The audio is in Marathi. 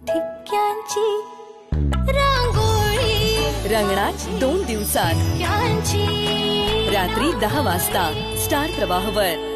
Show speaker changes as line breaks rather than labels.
ठिपक्यांची रांगोळी
रंगणार 2 दिवसात
ठिपक्यांची
रात्री 10 वाजता स्टार प्रवाहवर.